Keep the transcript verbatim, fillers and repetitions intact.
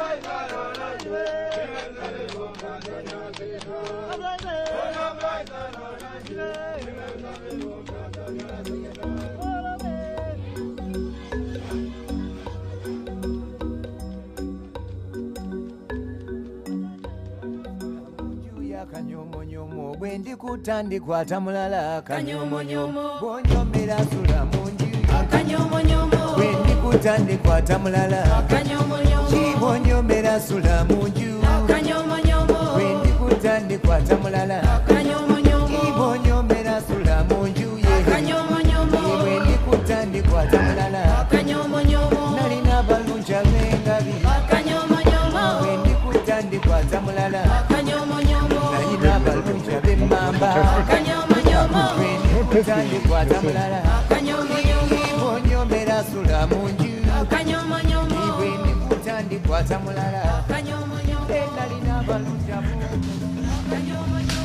Kanyomonyomo bwendi kutandikwata mulala kanyomonyomo bonyomera sula munju kanyomonyomo bwendi kutandikwata mulala kanyomonyomo chibonyomera sula munju kanyomonyomo bwendi kutandikwata mulala kanyomonyomo chibonyomera sula munju ye kanyomonyomo bwendi kutandikwata mulala kanyomonyomo nalina balunja bengabi kanyomonyomo bwendi kutandikwata mulala balunja bemamba kanyomonyomo kutandikwaza mulala bonyomera sula munju kanyomonyomo ibwendi kutandikwaza mulala nalina balunja kanyomonyomo